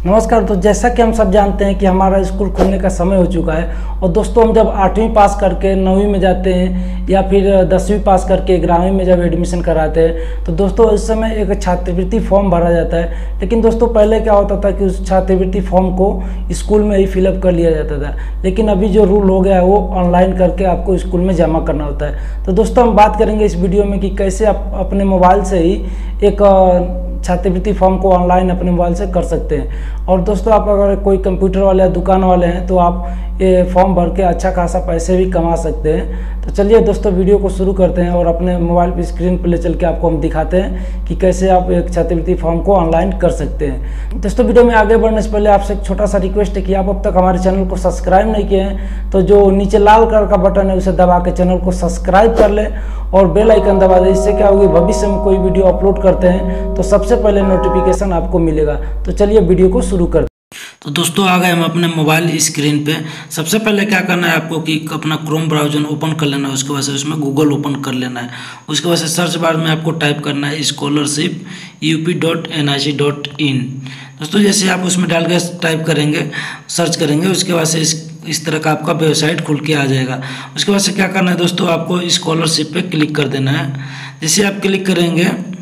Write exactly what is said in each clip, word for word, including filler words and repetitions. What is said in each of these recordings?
नमस्कार। तो जैसा कि हम सब जानते हैं कि हमारा स्कूल खुलने का समय हो चुका है और दोस्तों हम जब आठवीं पास करके नौवीं में जाते हैं या फिर दसवीं पास करके ग्यारहवीं में जब एडमिशन कराते हैं तो दोस्तों इस समय एक छात्रवृत्ति फॉर्म भरा जाता है। लेकिन दोस्तों पहले क्या होता था कि उस छात्रवृत्ति फॉर्म को स्कूल में ही फिलअप कर लिया जाता था, लेकिन अभी जो रूल हो गया है वो ऑनलाइन करके आपको स्कूल में जमा करना होता है। तो दोस्तों हम बात करेंगे इस वीडियो में कि कैसे आप अपने मोबाइल से ही एक छात्रवृत्ति फॉर्म को ऑनलाइन अपने मोबाइल से कर सकते हैं। और दोस्तों आप अगर कोई कंप्यूटर वाले या दुकान वाले हैं तो आप ये फॉर्म भर के अच्छा खासा पैसे भी कमा सकते हैं। तो चलिए दोस्तों वीडियो को शुरू करते हैं और अपने मोबाइल की स्क्रीन पर ले चल के आपको हम दिखाते हैं कि कैसे आप एक छात्रवृत्ति फॉर्म को ऑनलाइन कर सकते हैं। दोस्तों वीडियो में आगे बढ़ने से पहले आपसे एक छोटा सा रिक्वेस्ट है कि आप अब तक हमारे चैनल को सब्सक्राइब नहीं किए हैं तो जो नीचे लाल कलर का बटन है उसे दबा के चैनल को सब्सक्राइब कर लें और बेल आइकन दबा दें। इससे क्या होगी, भविष्य में कोई वीडियो अपलोड करते हैं तो सबसे पहले नोटिफिकेशन आपको मिलेगा। तो चलिए वीडियो को शुरू करते हैं। तो दोस्तों आ गए हम अपने मोबाइल स्क्रीन पे। सबसे पहले क्या करना है आपको कि अपना क्रोम ब्राउज़र ओपन कर लेना है, उसके बाद से उसमें गूगल ओपन कर लेना है। उसके बाद से सर्च बार में आपको टाइप करना है scholarship U P dot N I C dot in. दोस्तों जैसे आप उसमें डाल के टाइप करेंगे, सर्च करेंगे, उसके बाद से इस इस तरह का आपका वेबसाइट खुल के आ जाएगा। उसके बाद से क्या करना है दोस्तों, आपको स्कॉलरशिप पे क्लिक कर देना है। जैसे आप क्लिक करेंगे,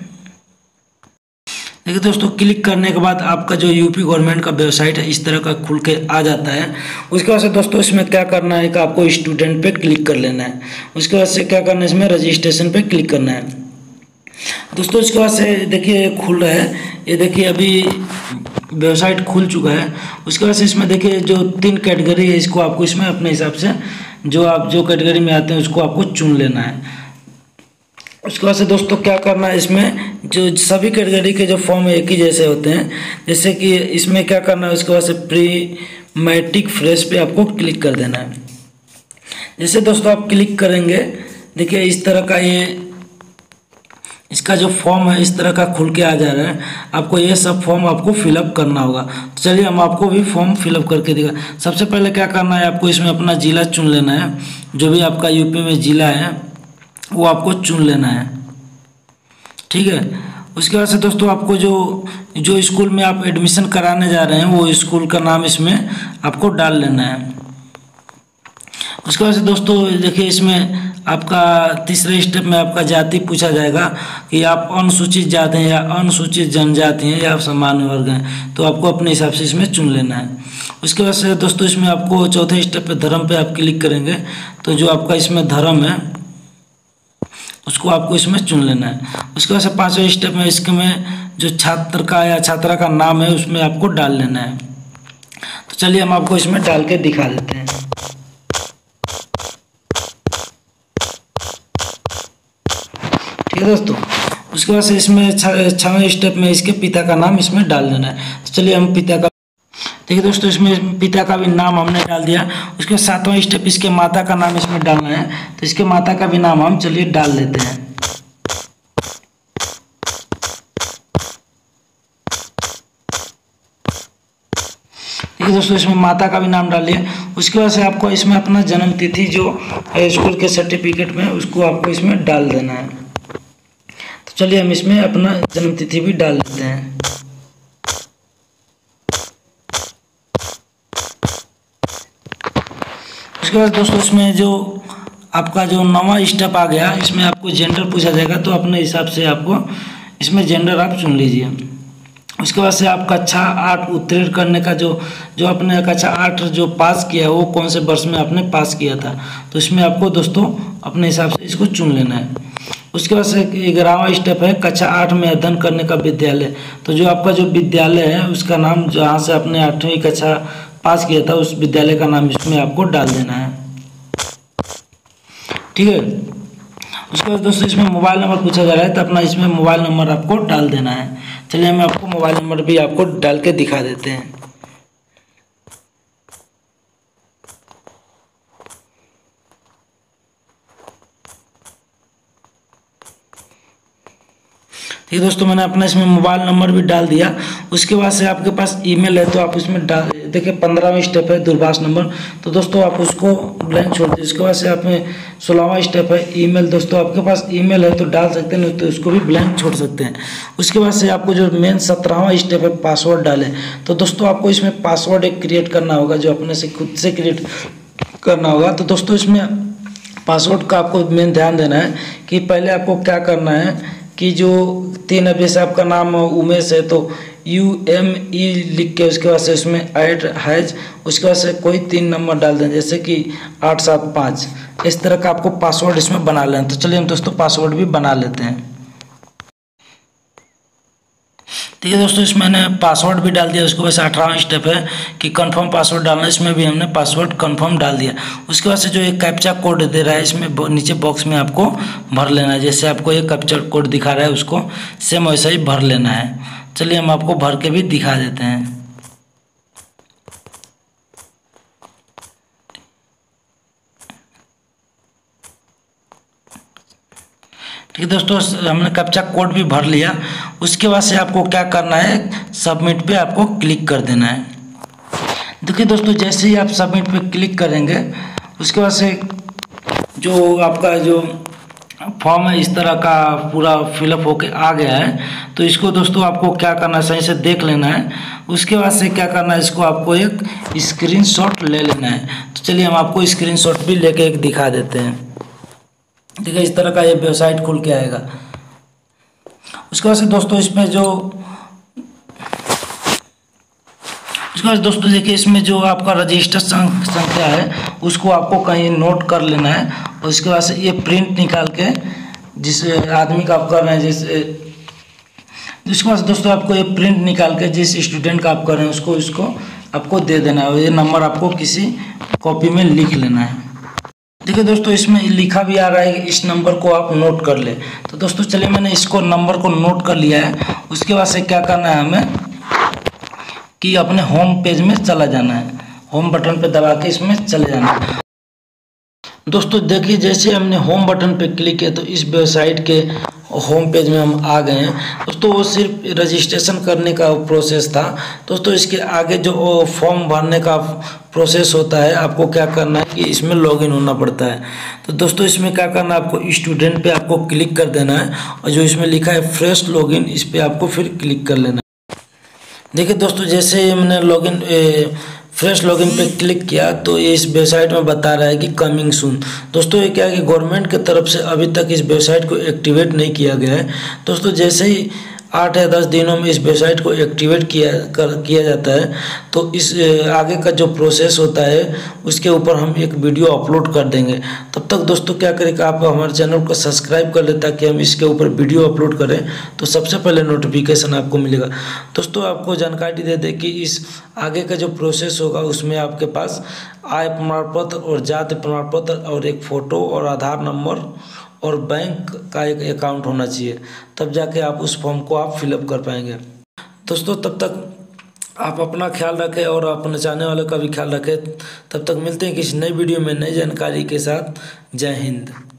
देखिए दोस्तों क्लिक करने के बाद आपका जो यूपी गवर्नमेंट का वेबसाइट है इस तरह का खुल के आ जाता है। उसके बाद से दोस्तों इसमें क्या करना है कि आपको स्टूडेंट पे क्लिक कर लेना है। उसके बाद से क्या करना है, इसमें रजिस्ट्रेशन पे क्लिक करना है। दोस्तों इसके बाद से देखिए खुल रहा है, ये देखिए अभी वेबसाइट खुल चुका है। उसके बाद से इसमें देखिए जो तीन कैटेगरी है इसको आपको इसमें अपने हिसाब से जो आप जो कैटेगरी में आते हैं उसको आपको चुन लेना है। उसके बाद से दोस्तों क्या करना है, इसमें जो सभी कैटेगरी के जो फॉर्म एक ही जैसे होते हैं, जैसे कि इसमें क्या करना है, उसके बाद से प्री मैट्रिक फ्रेश पे आपको क्लिक कर देना है। जैसे दोस्तों आप क्लिक करेंगे, देखिए इस तरह का ये इसका जो फॉर्म है इस तरह का खुल के आ जा रहा है। आपको ये सब फॉर्म आपको फिलअप करना होगा। तो चलिए हम आपको भी फॉर्म फिलअप करके दिखा। सबसे पहले क्या करना है, आपको इसमें अपना ज़िला चुन लेना है। जो भी आपका यूपी में ज़िला है वो आपको चुन लेना है, ठीक है। उसके बाद से दोस्तों आपको जो जो स्कूल में आप एडमिशन कराने जा रहे हैं वो स्कूल का नाम इसमें आपको डाल लेना है। उसके बाद से दोस्तों देखिए इसमें आपका तीसरे स्टेप में आपका जाति पूछा जाएगा कि आप अनुसूचित जाति हैं या अनुसूचित जनजाति हैं या आप सामान्य वर्ग हैं, तो आपको अपने हिसाब से इसमें चुन लेना है। उसके बाद से दोस्तों इसमें आपको चौथे स्टेप पे धर्म पे आप क्लिक करेंगे तो जो आपका इसमें धर्म है उसको आपको इसमें चुन लेना है। उसके बाद से पाँचवें स्टेप में इसके में जो छात्र का या छात्रा का नाम है उसमें आपको डाल लेना है। तो चलिए हम आपको इसमें डाल के दिखा देते हैं। ठीक है दोस्तों, उसके बाद से इसमें छठवें स्टेप में इसके पिता का नाम इसमें डाल देना है। तो चलिए हम पिता का, देखिए दोस्तों इसमें पिता का भी नाम हमने डाल दिया। उसके सातवां स्टेप इसके माता का नाम इसमें डालना है, तो इसके माता का भी नाम हम चलिए डाल लेते हैं। देखिए दोस्तों इसमें माता का भी नाम डालिए। उसके बाद से आपको इसमें अपना जन्म तिथि जो स्कूल के सर्टिफिकेट में उसको आपको इसमें डाल देना है। तो चलिए हम इसमें अपना जन्म तिथि भी डाल देते हैं। उसके बाद दोस्तों इसमें जो आपका जो नवा स्टेप आ गया, इसमें आपको जेंडर पूछा जाएगा, तो अपने हिसाब से आपको इसमें जेंडर आप चुन लीजिए। उसके बाद से आप कक्षा आठ उत्तीर्ण करने का जो जो आपने कक्षा आठ जो पास किया है वो कौन से वर्ष में आपने पास किया था, तो इसमें आपको दोस्तों अपने हिसाब से इसको चुन लेना है। उसके बाद से ग्यारहवां स्टेप है कक्षा आठ में अध्ययन करने का विद्यालय, तो जो आपका जो विद्यालय है उसका नाम जहाँ से आपने आठवीं कक्षा पास किया था उस विद्यालय का नाम इसमें आपको डाल देना है, ठीक है। उसके बाद दोस्तों इसमें मोबाइल नंबर पूछा जा रहा है, तो अपना इसमें मोबाइल नंबर आपको डाल देना है। चलिए हम आपको मोबाइल नंबर भी आपको डाल के दिखा देते हैं। ठीक है दोस्तों, मैंने अपना इसमें मोबाइल नंबर भी डाल दिया। उसके बाद से आपके पास ईमेल है तो आप इसमें डाल देखिए पंद्रहवां स्टेप है दूरभाष नंबर, तो दोस्तों आप उसको ब्लैंक छोड़ दीजिए। इसके बाद से आप में सोलहवां स्टेप है ईमेल। दोस्तों आपके पास ईमेल है तो डाल सकते हैं, नहीं तो उसको भी ब्लैंक छोड़ सकते हैं। उसके बाद से आपको जो मेन सत्रहवां स्टेप है पासवर्ड डालें। तो दोस्तों आपको इसमें पासवर्ड एक क्रिएट करना होगा, जो अपने से खुद से क्रिएट करना होगा। तो दोस्तों इसमें पासवर्ड का आपको मेन ध्यान देना है कि पहले आपको क्या करना है कि जो तीन अभी से आपका नाम उमेश है तो यू एम ई लिख के उसके बाद से उसमें ऐड हैज, उसके बाद से कोई तीन नंबर डाल दें, जैसे कि आठ सात पाँच। इस तरह का आपको पासवर्ड इसमें बना लेना। तो चलिए हम दोस्तों पासवर्ड भी बना लेते हैं। ठीक है दोस्तों, इसमें मैंने पासवर्ड भी डाल दिया। उसके बाद से अठारहवां स्टेप है कि कंफर्म पासवर्ड डालना। इसमें भी हमने पासवर्ड कंफर्म डाल दिया। उसके बाद से जो एक कैप्चा कोड दे रहा है इसमें नीचे बॉक्स में आपको भर लेना है। जैसे आपको एक कैप्चा कोड दिखा रहा है उसको सेम वैसा ही भर लेना है। चलिए हम आपको भर के भी दिखा देते हैं। ठीक है दोस्तों, हमने कैप्चा कोड भी भर लिया। उसके बाद से आपको क्या करना है, सबमिट पे आपको क्लिक कर देना है। देखिए दोस्तों, जैसे ही आप सबमिट पे क्लिक करेंगे उसके बाद से जो आपका जो फॉर्म है इस तरह का पूरा फिलअप होके आ गया है। तो इसको दोस्तों आपको क्या करना है, सही से देख लेना है। उसके बाद से क्या करना है, इसको आपको एक स्क्रीनशॉट ले लेना है। तो चलिए हम आपको स्क्रीनशॉट भी लेके एक दिखा देते हैं। ठीक है, इस तरह का ये वेबसाइट खुल के आएगा। उसके बाद से दोस्तों इसमें जो उसके बाद दोस्तों देखिए इसमें जो आपका रजिस्टर संख्या है उसको आपको कहीं नोट कर लेना है। और उसके बाद से ये प्रिंट निकाल के जिस आदमी का आप कर रहे हैं, जैसे उसके बाद दोस्तों आपको ये प्रिंट निकाल के जिस स्टूडेंट का आप कर रहे हैं उसको इसको आपको दे देना है। ये नंबर आपको किसी कॉपी में लिख लेना है। देखिए दोस्तों, इसमें लिखा भी आ रहा है कि इस नंबर को आप नोट कर ले। तो दोस्तों चलिए मैंने इसको नंबर को नोट कर लिया है। उसके बाद से क्या करना है हमें कि अपने होम पेज में चला जाना है। होम बटन पे दबा के इसमें चले जाना है। दोस्तों देखिए, जैसे हमने होम बटन पे क्लिक किया तो इस वेबसाइट के होम पेज में हम आ गए हैं। दोस्तों वो सिर्फ रजिस्ट्रेशन करने का प्रोसेस था। दोस्तों इसके आगे जो फॉर्म भरने का प्रोसेस होता है, आपको क्या करना है कि इसमें लॉगिन होना पड़ता है। तो दोस्तों इसमें क्या करना है, आपको स्टूडेंट पे आपको क्लिक कर देना है और जो इसमें लिखा है फ्रेश लॉगिन, इस पर आपको फिर क्लिक कर लेना है। देखिए दोस्तों, जैसे हमने लॉगिन फ्रेश लॉगिन पे क्लिक किया तो ये इस वेबसाइट में बता रहा है कि कमिंग सून। दोस्तों ये क्या है कि गवर्नमेंट की तरफ से अभी तक इस वेबसाइट को एक्टिवेट नहीं किया गया है। दोस्तों जैसे ही आठ या दस दिनों में इस वेबसाइट को एक्टिवेट किया कर किया जाता है तो इस आगे का जो प्रोसेस होता है उसके ऊपर हम एक वीडियो अपलोड कर देंगे। तब तक दोस्तों क्या करें कि आप हमारे चैनल को सब्सक्राइब कर लें ताकि हम इसके ऊपर वीडियो अपलोड करें तो सबसे पहले नोटिफिकेशन आपको मिलेगा। दोस्तों आपको जानकारी दे दें कि इस आगे का जो प्रोसेस होगा उसमें आपके पास आय प्रमाण पत्र और जाति प्रमाण पत्र और एक फ़ोटो और आधार नंबर और बैंक का एक अकाउंट होना चाहिए, तब जाके आप उस फॉर्म को आप फिलअप कर पाएंगे। दोस्तों तब तक आप अपना ख्याल रखें और अपने चाहने वालों का भी ख्याल रखें। तब तक मिलते हैं किसी नई वीडियो में नई जानकारी के साथ। जय हिंद।